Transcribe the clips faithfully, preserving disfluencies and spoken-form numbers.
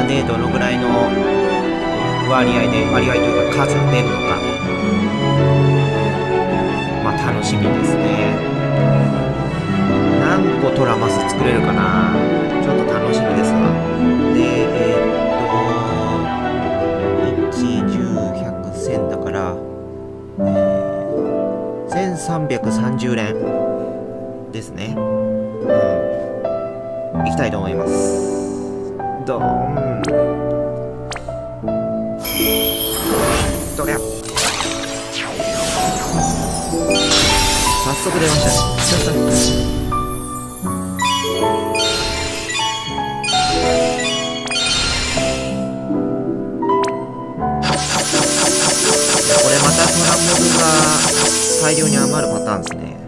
でどのぐらいの割合で割合というか数出るのか、まあ楽しみですね。何個トラマス作れるかな、ちょっと楽しみですわ。でえー、っといち、じゅう、ひゃく、せんだから、えー、せんさんびゃくさんじゅう連ですね。うん、いきたいと思います。ドーン。どりゃ。早速出ましたね。これまたトラモブが大量に余るパターンですね。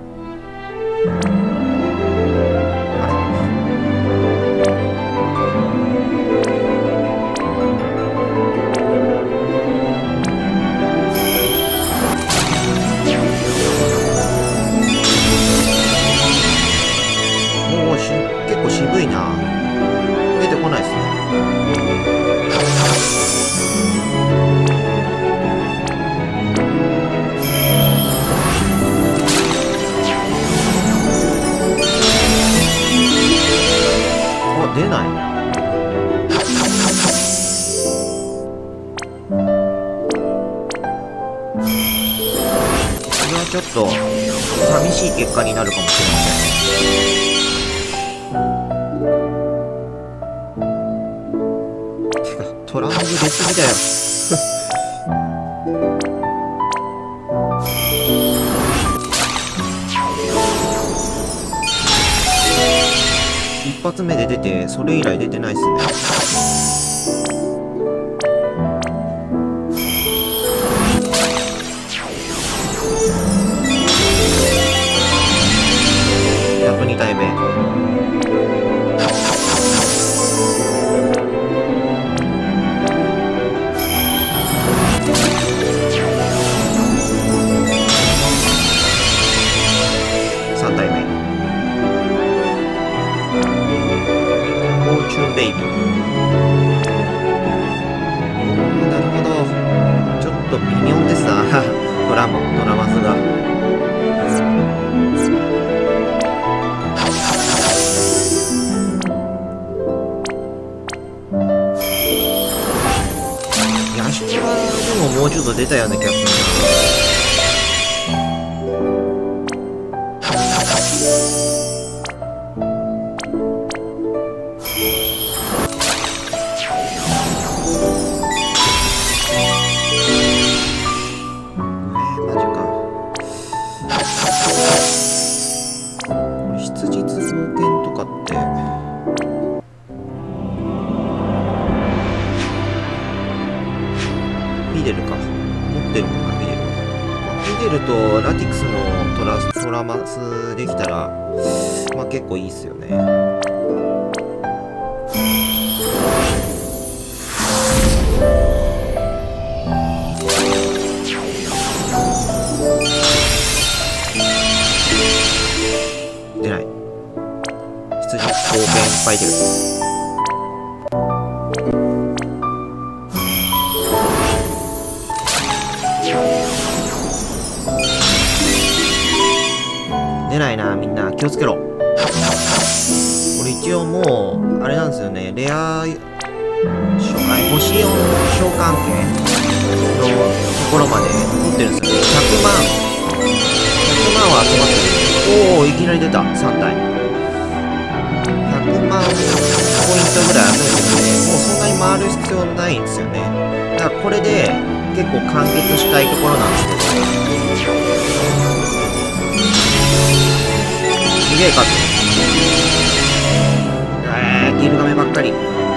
結構渋いな。出てこないですね。あ、出ない。これはちょっと寂しい結果になるかもしれません。トランプ出過ぎだよ。一発目で出て、それ以来出てないっすね。やっとに体目。ベイビー。なるほど。ちょっと微妙ですな。トラモ、トラマスが。ヤシコラでももうちょっと出たような気がするな。フィデルか。持ってるもんな、フィデル。フィデルとラティクスのトラトラマスできたら、まあ結構いいっすよね。出ない。羊、貢献いっぱい出る。出ないな、みんな気をつけろ。これ一応もうあれなんですよね、レア星よん召喚系のところまで取ってるんですよね。ひゃくまんひゃくまんは集まってる。おお、いきなり出た。さん体ひゃくまんポイントぐらい集めてるんで、もうそんなに回る必要ないんですよね。だからこれで結構完結したいところなんですけど、すげえ数。えー、ギルガメばっかり。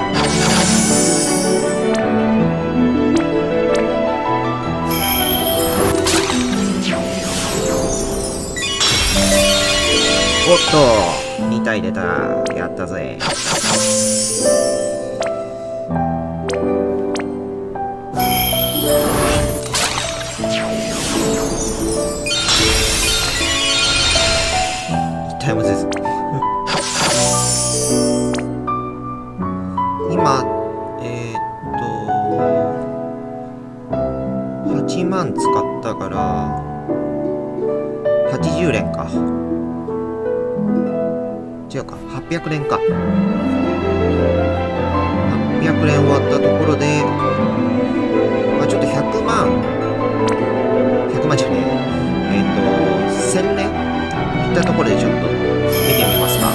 おっと、に体出た。やったぜ。タイムです。今、えはっぴゃくれんか。はっぴゃくれん終わったところで、まあ、ちょっとひゃくまん、ひゃくまんじゃねえ、えっ、ー、と、せんれんいったところでちょっと見てみますか。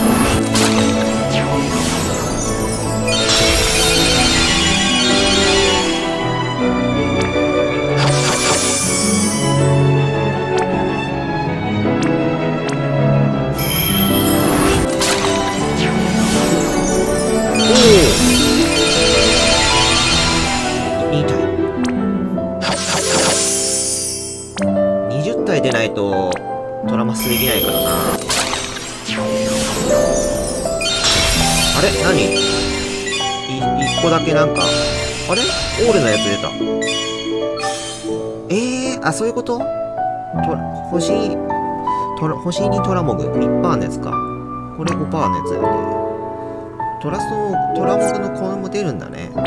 にじゅったい出ないとトラマスできないからな。あれ何い、一個だけなんか、あれオールのやつ出た。えー、あ、そういうこと？と星、トラ、星にトラモグ、いちパーセントのやつか。これ ごパーセント のやつだよね。トラスト、トラモグのコーンも出るんだね。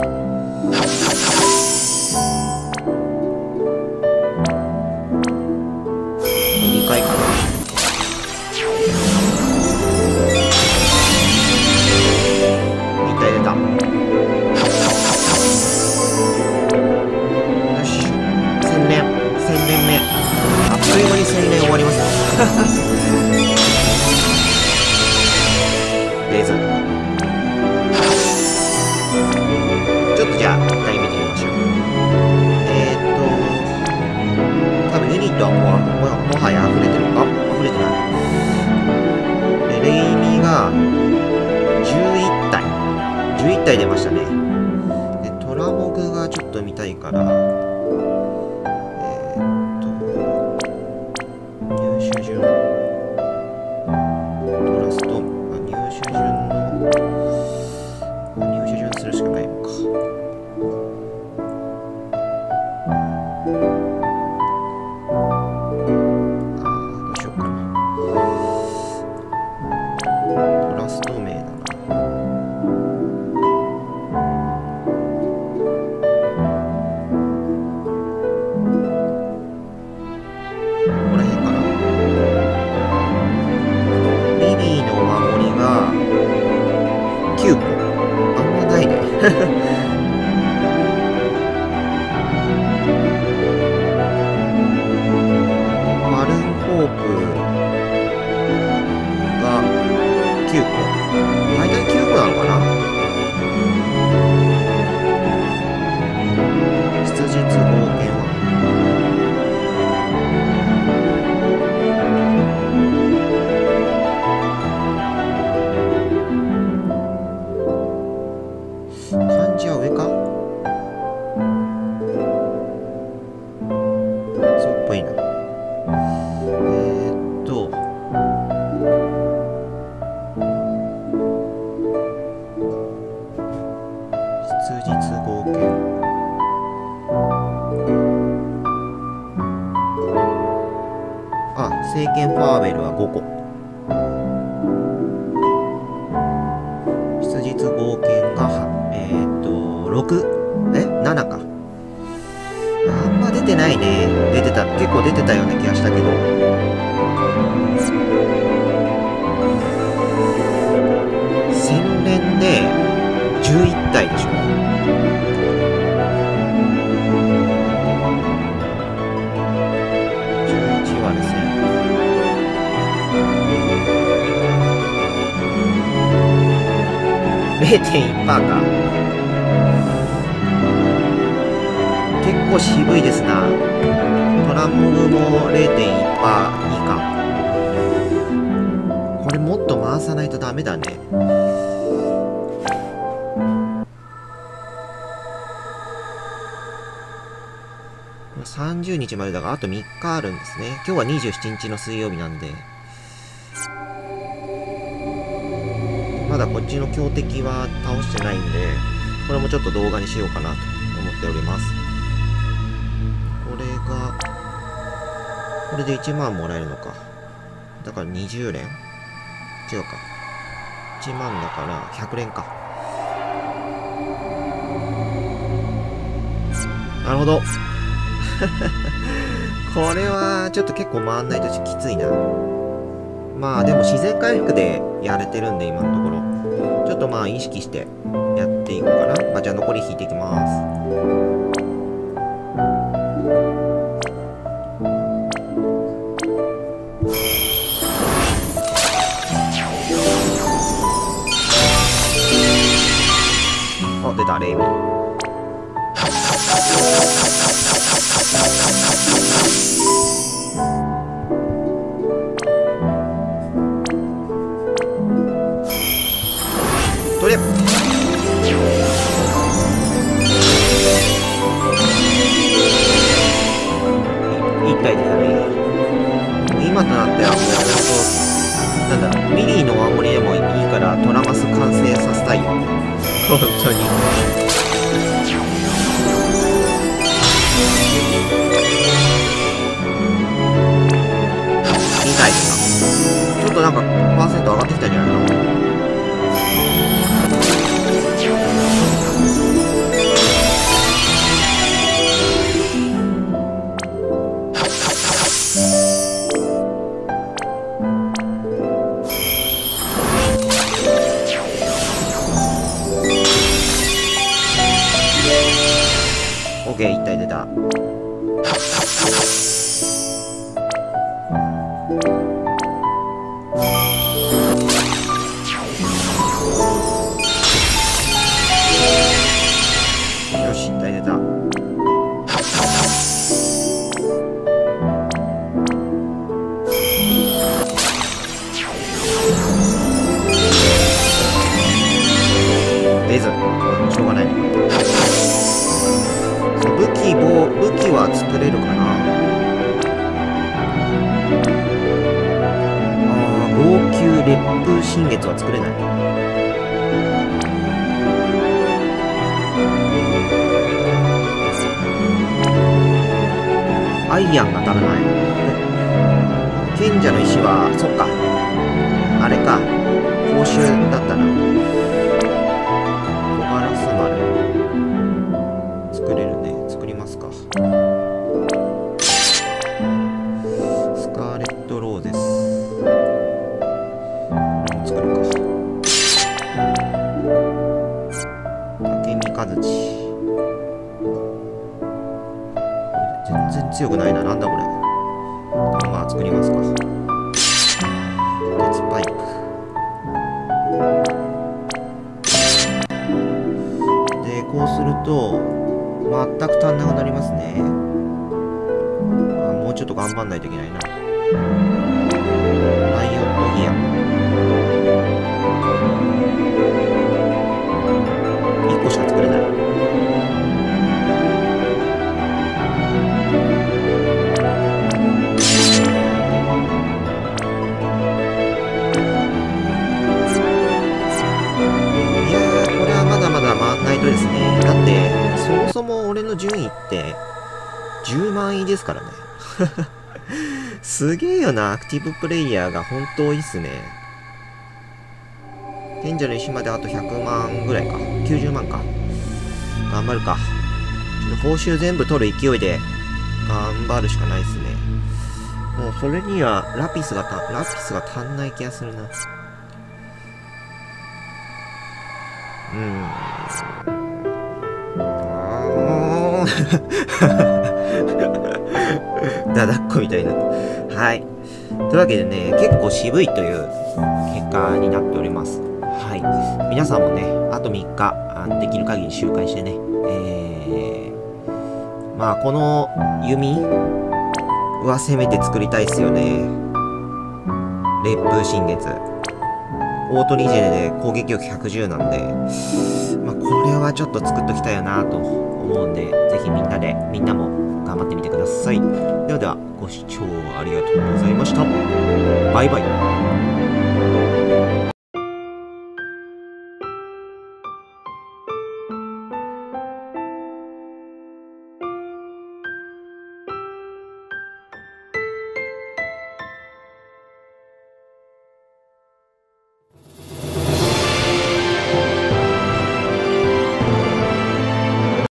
にかいかな。いったい出た。よし。せんれん。せんれんめ。あっという間にせんれん終わりますよ。レーズン。ちょっとじゃあ、一回見てみましょう。えーっと、多分ユニットはもう、も、もはや溢れてる。あ、溢れてない。で、レイミがじゅういったい。じゅういったい出ましたね。で、トラモグがちょっと見たいから、えーっと、入手順。トラスト、あ、入手順の、入手順するしかないのか。マルンホープがきゅうこ。大体きゅうこなのかな。質実合計は漢字は上か。そうっぽいな。えー、っと質実合計、あ、聖剣ファーベルはごこ。質実合計がえー、っとろく、えななか。あんま出てないね。出てた、結構出てたような気がしたけど。洗練でじゅういったいでしょ。じゅういちわですね。れいてんいちパーセント か。結構渋いですな。トラモグも れいてんいちパーセント 以下。これもっと回さないとダメだね。さんじゅうにちまでだからあとみっかあるんですね。今日はにじゅうしちにちの水曜日なんで。まだこっちの強敵は倒してないんで、これもちょっと動画にしようかなと思っております。これが、これでいちまんもらえるのか。だからにじゅうれん？違うか。いちまんだからひゃくれんか。なるほど。これはちょっと結構回んないときついな。まあでも自然回復でやれてるんで、今のところ。ちょっとまあ、意識してやっていくかな。まあ、じゃあ残り引いていきます。あ、出た、レイミ。とりゃいったい出たね。今となってはもうほんとなんだ、ミリーのお守りでもいいからトラマス完成させたいよ。本当に。にかいか。ちょっとなんかパーセント上がってきたんじゃないかな。オッケー、いったい出た。よし、いったい出た。出ず、しょうがない。武器も、武器は作れるかな。ああ、号泣烈風新月は作れない。アイアンが足らない。賢者の石は、そっか。あれか。報酬だったな。小ガラス丸。作れるね。作りますか。スカーレットローゼス。作るか。竹三日槌。全然強くないな。なんだこれ。まあ作りますか。鉄パイプ。で、こうすると、全く足んなくなりますね。あ、もうちょっと頑張んないといけないな。ライオットギア。いっこしか作れない。いやー、これはまだまだ回んないとですね。だって、そもそも俺の順位ってじゅうまんいですからね。すげえよな、アクティブプレイヤーが本当いいっすね。賢者の石まであとひゃくまんぐらいか。きゅうじゅうまんか。頑張るか。報酬全部取る勢いで頑張るしかないっすね。もうそれにはラピスがた、ラピスが足んない気がするな。うーん。だだっこみたいな。はい。というわけでね、結構渋いという結果になっております。はい。皆さんもね、あとみっか、あのできる限り周回してね、えー、まあ、この弓はせめて作りたいっすよね。烈風新月。オートリジェネで攻撃力ひゃくじゅうなんで、まあ、これはちょっと作っときたいよなと思うんで、ぜひみんなで、みんなも頑張ってみてください。ではでは、ご視聴ありがとうございました。バイバイ。